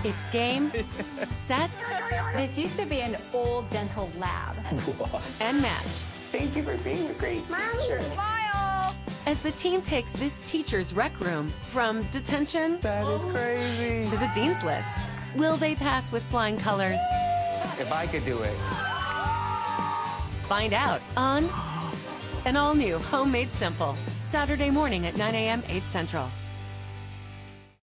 It's game, set, This used to be an old dental lab. and match. Thank you for being a great teacher. Smile! As the team takes this teacher's rec room from detention That is crazy. to the dean's list. Will they pass with flying colors? If I could do it. Find out on an all-new Homemade Simple, Saturday morning at 9 a.m., 8 Central.